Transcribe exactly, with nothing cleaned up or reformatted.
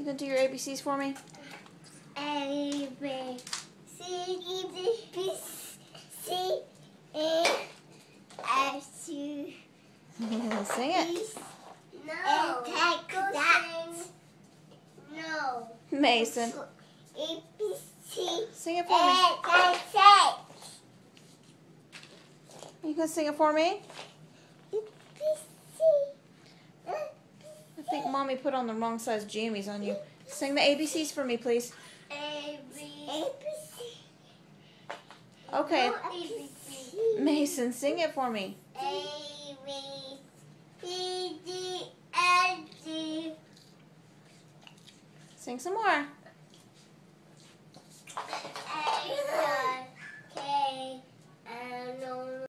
You gonna do your A B Cs for me? A, B, C, D, B, C, A, F, C. Sing it. No. Take that. No. Mason. A, B, C. Sing it for me. A, A, You gonna sing it for me? B, C. I think Mommy put on the wrong size jammies on you. Sing the A B Cs for me, please. A, B, A, B, C. Okay. A, B, C. Mason, sing it for me. A, B, C, D, F, G. Sing some more.